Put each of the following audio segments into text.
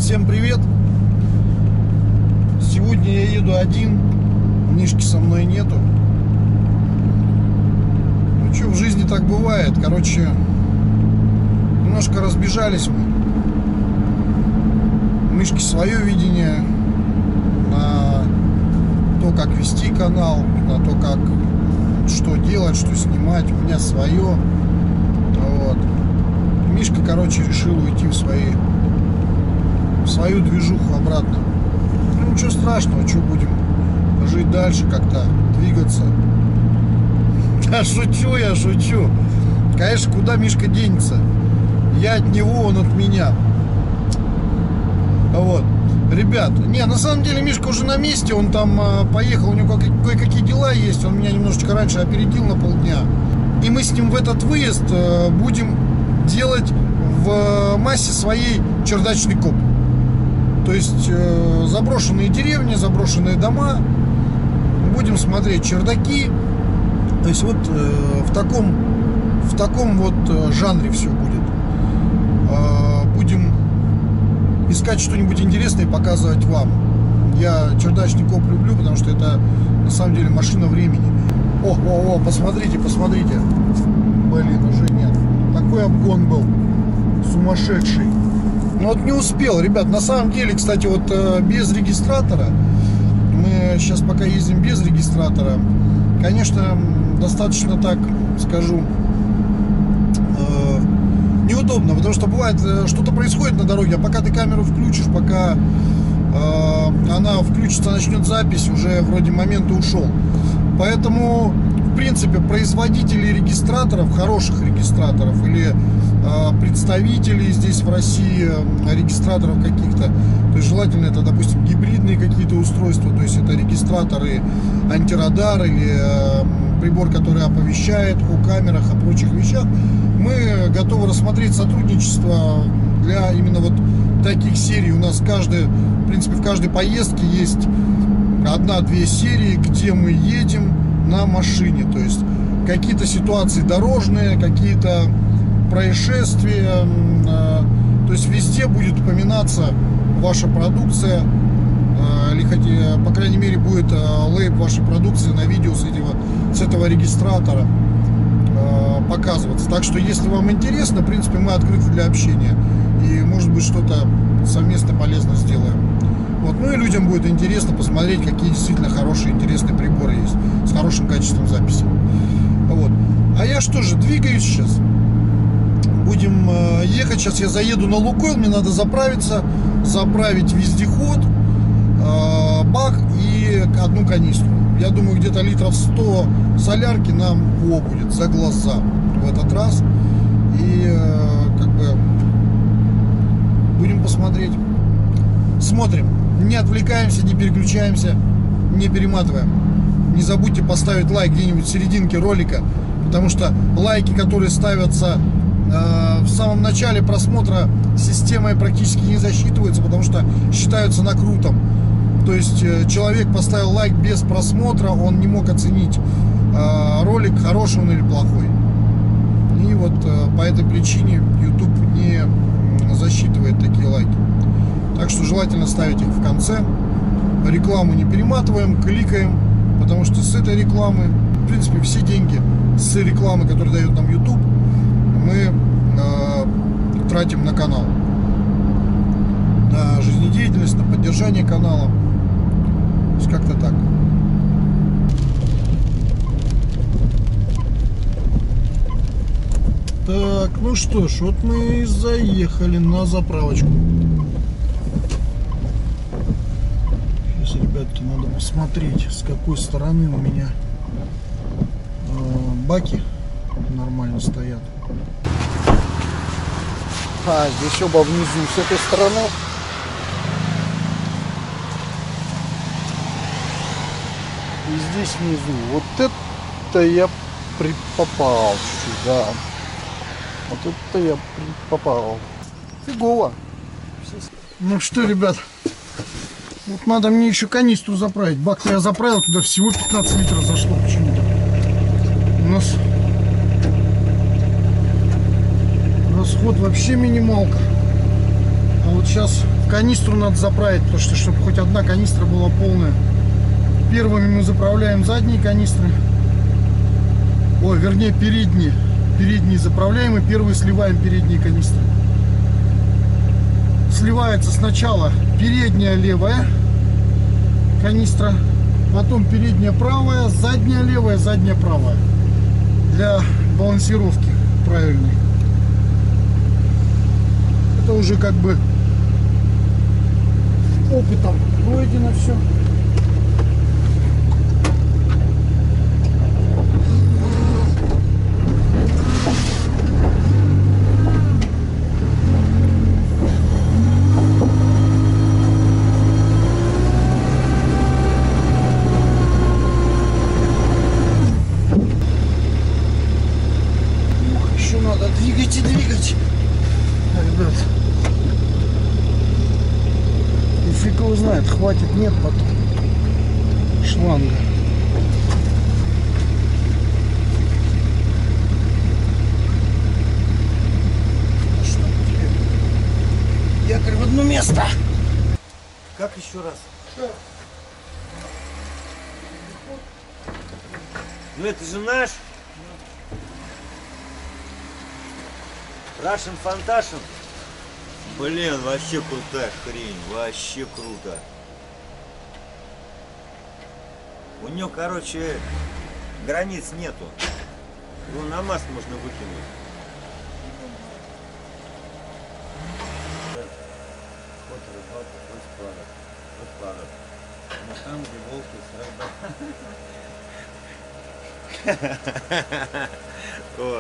Всем привет! Сегодня я еду один, Мишки со мной нету. Ну что, в жизни так бывает. Короче, немножко разбежались мы. У Мишки свое видение на то, как вести канал, на то, как что делать, что снимать. У меня свое. Вот. Мишка, короче, решил уйти в свою движуху обратно. Ну ничего страшного, что будем жить дальше, как-то двигаться. Да шучу я, шучу. Конечно, куда Мишка денется? Я от него, он от меня. Вот. Ребят, не, на самом деле Мишка уже на месте, он там поехал, у него кое-какие дела есть, он меня немножечко раньше опередил на полдня. И мы с ним в этот выезд будем делать в массе своей чердачный коп. То есть заброшенные деревни, заброшенные дома. Будем смотреть чердаки. То есть вот в таком вот жанре все будет. Будем искать что-нибудь интересное и показывать вам. Я чердачный коп люблю, потому что это на самом деле машина времени. О, посмотрите. Блин, уже нет. Такой обгон был сумасшедший. Но вот не успел, ребят. На самом деле, кстати, вот без регистратора, мы сейчас пока ездим без регистратора, конечно, достаточно, так скажу, неудобно, потому что бывает, что-то происходит на дороге, а пока ты камеру включишь, пока она включится, начнет запись, уже вроде момент ушел. Поэтому, в принципе, производители регистраторов, хороших регистраторов или представителей здесь в России регистраторов каких-то, то есть желательно это, допустим, гибридные какие-то устройства, то есть это регистраторы антирадар или прибор, который оповещает о камерах, о прочих вещах. Мы готовы рассмотреть сотрудничество для именно вот таких серий. У нас в принципе, в каждой поездке есть 1-2 серии, где мы едем на машине. То есть какие-то ситуации дорожные, какие-то происшествия. То есть везде будет упоминаться ваша продукция. Или хотя, по крайней мере, будет лейб вашей продукции на видео с этого регистратора показываться. Так что, если вам интересно, в принципе, мы открыты для общения. И, может быть, что-то совместно полезно сделаем. Вот. Ну и людям будет интересно посмотреть, какие действительно хорошие, интересные приборы есть. С хорошим качеством записи. Вот. А я что же, двигаюсь сейчас. Будем ехать. Сейчас я заеду на Лукойл. Мне надо заправиться. Заправить вездеход, бак и одну канистру. Я думаю, где-то литров 100 солярки нам будет за глаза в этот раз. И как бы будем посмотреть. Смотрим. Не отвлекаемся, не переключаемся, не перематываем. Не забудьте поставить лайк где-нибудь в серединке ролика, потому что лайки, которые ставятся в самом начале просмотра, системой практически не засчитываются, потому что считаются накрутом. То есть человек поставил лайк без просмотра, он не мог оценить ролик, хороший он или плохой. И вот по этой причине YouTube не засчитывает такие лайки. Так что желательно ставить их в конце. Рекламу не перематываем, кликаем, потому что с этой рекламы, в принципе, все деньги с рекламы, которые дает нам YouTube, мы тратим на канал, на жизнедеятельность, на поддержание канала. То есть как-то так. Так, ну что ж, вот мы и заехали на заправочку. Сейчас, ребятки, надо посмотреть, с какой стороны у меня баки нормально стоят. Здесь оба внизу, с этой стороны. И здесь внизу. Вот это я попал чуть-чуть, да. Вот это я попал. Фигово. Ну что, ребят, вот надо мне еще канистру заправить. Бак-то я заправил, туда всего 15 литров зашло почему-то. У нас расход вообще минималка. А вот сейчас канистру надо заправить, потому что, чтобы хоть одна канистра была полная. Первыми мы заправляем задние канистры. Ой, вернее, передние. Передние заправляем и первые сливаем передние канистры. Сливается сначала передняя левая канистра, потом передняя правая, задняя левая, задняя правая. Для балансировки правильной. Это уже как бы опытом пройдено все. Еще надо двигать и двигать. Ребят, и фиг его знает, хватит, нет потом шланга. Что тебе? Якорь в одно место. Как еще раз? Ну это же наш Russian Фанташин. Блин, вообще крутая хрень, вообще круто. У нее, короче, границ нету. Его на масс можно выкинуть. Вот рыбалка, вот складок. Но там, где волки сразу. О.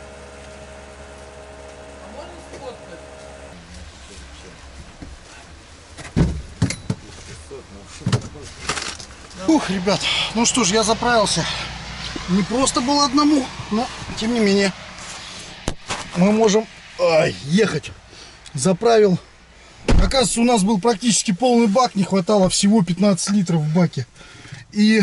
Ух, ребят, ну что ж, я заправился. Не просто было одному, но тем не менее мы можем ехать. Заправил. Оказывается, у нас был практически полный бак, не хватало всего 15 литров в баке. И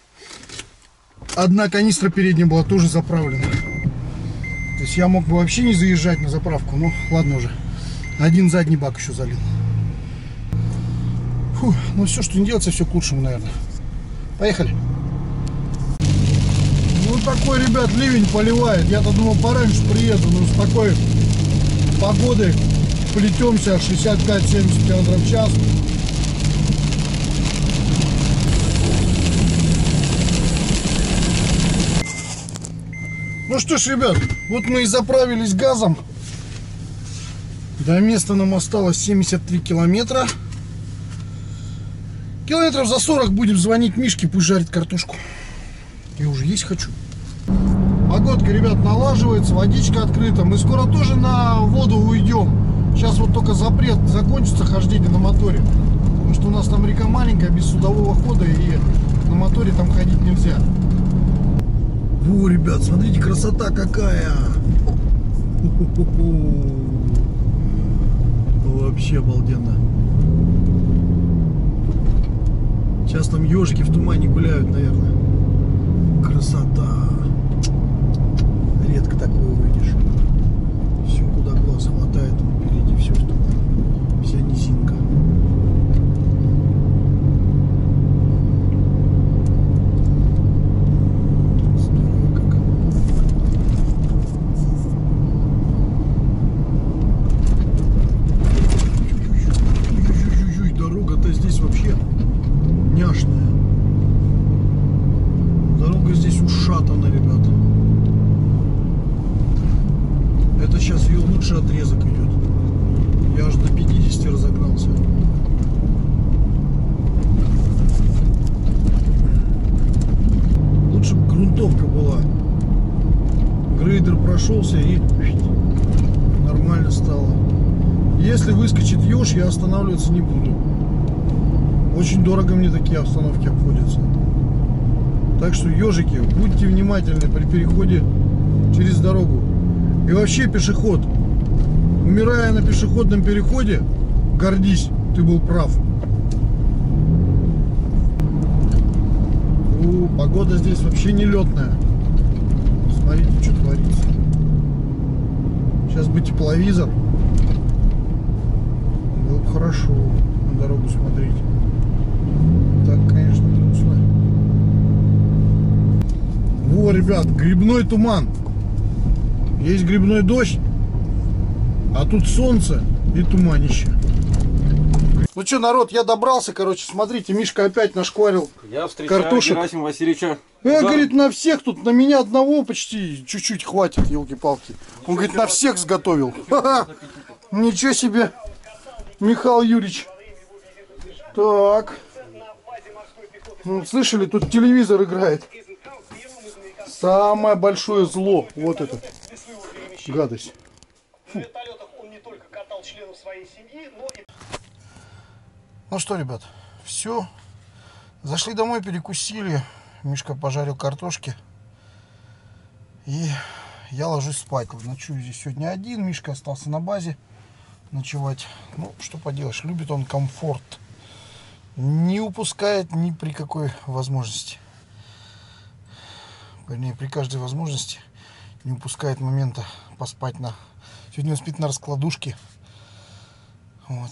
одна канистра передняя была тоже заправлена. То есть я мог бы вообще не заезжать на заправку, но ладно уже. Один задний бак еще залил. Фу, ну все, что не делается, все к лучшему, наверное. Поехали. Ну такой, ребят, ливень поливает. Я-то думал, пораньше приеду, но с такой погодой плетемся 65-70 км в час. Ну что ж, ребят, вот мы и заправились газом. До места нам осталось 73 километра. Километров за 40 будем звонить Мишке, пусть жарит картошку. Я уже есть хочу. Погодка, ребят, налаживается, водичка открыта. Мы скоро тоже на воду уйдем. Сейчас вот только запрет закончится хождение на моторе. Потому что у нас там река маленькая, без судового хода, и на моторе там ходить нельзя. Во, ребят, смотрите, красота какая! Вообще обалденно. Сейчас там ежики в тумане гуляют, наверное. Красота. Редко такое увидишь. Все, куда глаз хватает, впереди все в тумане. Вся низинка. Здорово как. Ой-ой-ой, дорога-то здесь вообще няшная. Дорога здесь ушатана, ребят. Это сейчас ее лучший отрезок идет. Я аж до 50 разогнался. Лучше бы грунтовка была. Грейдер прошелся и нормально стало. Если выскочит еж, я останавливаться не буду. Очень дорого мне такие остановки обходятся. Так что, ежики, будьте внимательны при переходе через дорогу. И вообще, пешеход, умирая на пешеходном переходе, гордись, ты был прав. Погода здесь вообще нелетная. Смотрите, что творится. Сейчас бы тепловизор. Было было бы хорошо на дорогу смотреть. Так, конечно, грустно. Во, ребят, грибной туман. Есть грибной дождь, а тут солнце и туманище. Ну что, народ, я добрался, короче, смотрите, Мишка опять нашкварил я встречаю картошек. Герасима Васильевича. Говорит, на всех тут, на меня одного почти чуть-чуть хватит, елки-палки. Он говорит, на всех сготовил. Ничего себе, Михаил Юрьевич. Так. Ну, слышали, тут телевизор играет. Самое большое зло. Вот это. Гадость. Фу. Ну что, ребят, все. Зашли домой, перекусили. Мишка пожарил картошки. И я ложусь спать. Ночую здесь сегодня один. Мишка остался на базе ночевать. Ну, что поделаешь, любит он комфорт. Не упускает ни при какой возможности. Вернее, при каждой возможности не упускает момента поспать на... Сегодня он спит на раскладушке. Вот.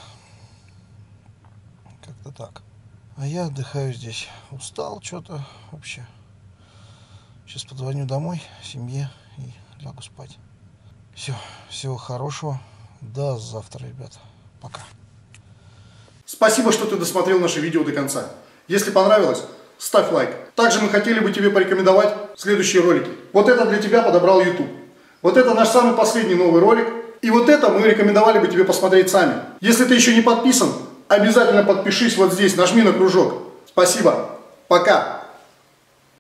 Как-то так. А я отдыхаю здесь. Устал что-то вообще. Сейчас позвоню домой, семье и лягу спать. Все. Всего хорошего. До завтра, ребята. Пока. Спасибо, что ты досмотрел наше видео до конца. Если понравилось, ставь лайк. Также мы хотели бы тебе порекомендовать следующие ролики. Вот это для тебя подобрал YouTube. Вот это наш самый последний новый ролик. И вот это мы рекомендовали бы тебе посмотреть сами. Если ты еще не подписан, обязательно подпишись вот здесь, нажми на кружок. Спасибо. Пока.